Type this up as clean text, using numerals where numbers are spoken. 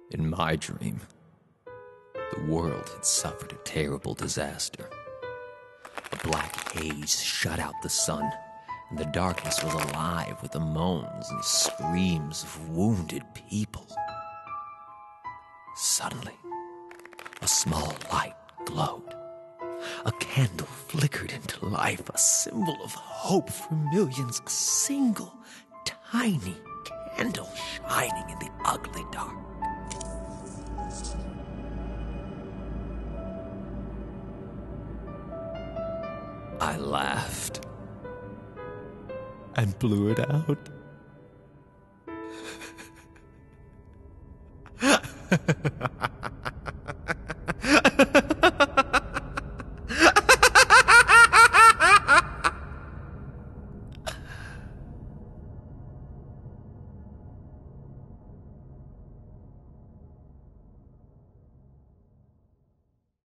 In my dream, the world had suffered a terrible disaster. A black haze shut out the sun, and the darkness was alive with the moans and screams of wounded people. Suddenly, a small light glowed. A candle flickered into life, a symbol of hope for millions, a single, tiny candle shining in the ugly dark. I laughed and blew it out.